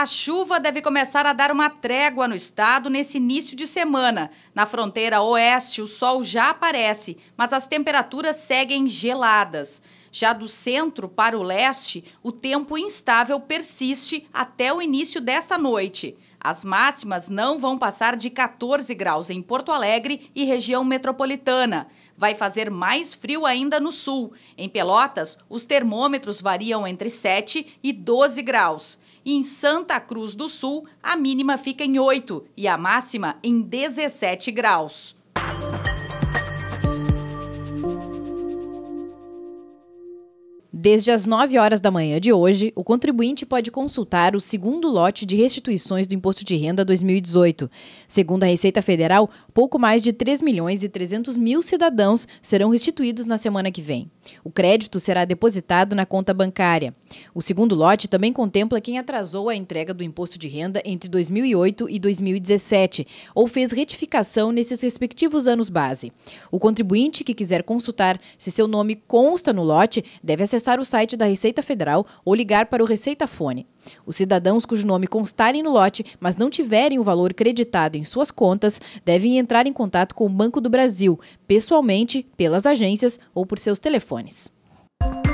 A chuva deve começar a dar uma trégua no estado nesse início de semana. Na fronteira oeste, o sol já aparece, mas as temperaturas seguem geladas. Já do centro para o leste, o tempo instável persiste até o início desta noite. As máximas não vão passar de 14 graus em Porto Alegre e região metropolitana. Vai fazer mais frio ainda no sul. Em Pelotas, os termômetros variam entre 7 e 12 graus. E em Santa Cruz do Sul, a mínima fica em 8 e a máxima em 17 graus. Desde as 9 horas da manhã de hoje, o contribuinte pode consultar o segundo lote de restituições do Imposto de Renda 2018. Segundo a Receita Federal, pouco mais de 3.300.000 cidadãos serão restituídos na semana que vem. O crédito será depositado na conta bancária. O segundo lote também contempla quem atrasou a entrega do Imposto de Renda entre 2008 e 2017 ou fez retificação nesses respectivos anos base. O contribuinte que quiser consultar se seu nome consta no lote deve acessar o site da Receita Federal ou ligar para o Receita Fone. Os cidadãos cujo nome constarem no lote, mas não tiverem o valor creditado em suas contas, devem entrar em contato com o Banco do Brasil, pessoalmente, pelas agências ou por seus telefones.